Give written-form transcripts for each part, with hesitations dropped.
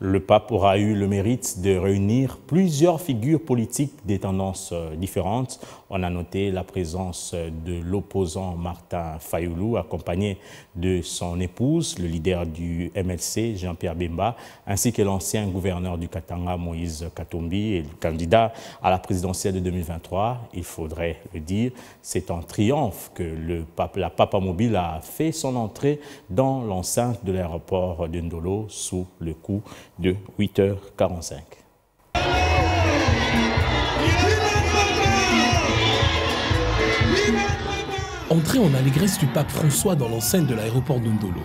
Le pape aura eu le mérite de réunir plusieurs figures politiques des tendances différentes. On a noté la présence de l'opposant Martin Fayoulou, accompagné de son épouse, le leader du MLC, Jean-Pierre Bemba, ainsi que l'ancien gouverneur du Katanga, Moïse Katumbi, et le candidat à la présidentielle de 2023. Il faudrait le dire, c'est en triomphe que la Papamobile a fait son entrée dans l'enceinte de l'aéroport de Ndolo sous le coup de 8h45. Entrée en allégresse du pape François dans l'enceinte de l'aéroport de Ndolo.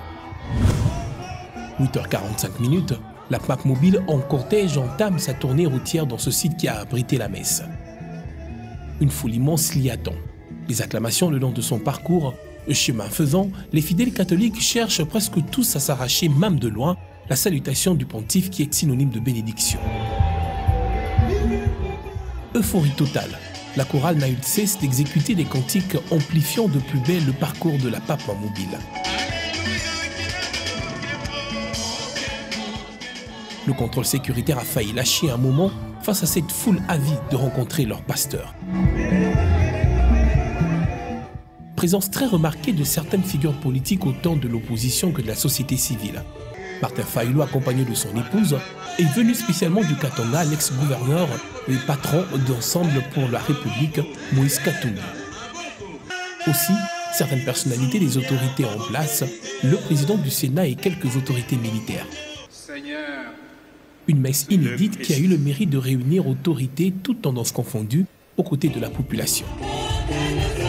8h45, la Papmobile en cortège entame sa tournée routière dans ce site qui a abrité la messe. Une foule immense l'y attend. Les acclamations le long de son parcours, chemin faisant, les fidèles catholiques cherchent presque tous à s'arracher, même de loin, la salutation du pontife qui est synonyme de bénédiction. Euphorie totale. La chorale n'a eu de cesse d'exécuter des cantiques amplifiant de plus belle le parcours de la Papamobile. Le contrôle sécuritaire a failli lâcher un moment face à cette foule avide de rencontrer leur pasteur. Présence très remarquée de certaines figures politiques autant de l'opposition que de la société civile. Martin Fayoulou, accompagné de son épouse, est venu spécialement du Katanga, l'ex-gouverneur et patron d'Ensemble pour la République, Moïse Katumbi. Aussi, certaines personnalités des autorités en place, le président du Sénat et quelques autorités militaires. Une messe inédite qui a eu le mérite de réunir autorités, toutes tendances confondues, aux côtés de la population.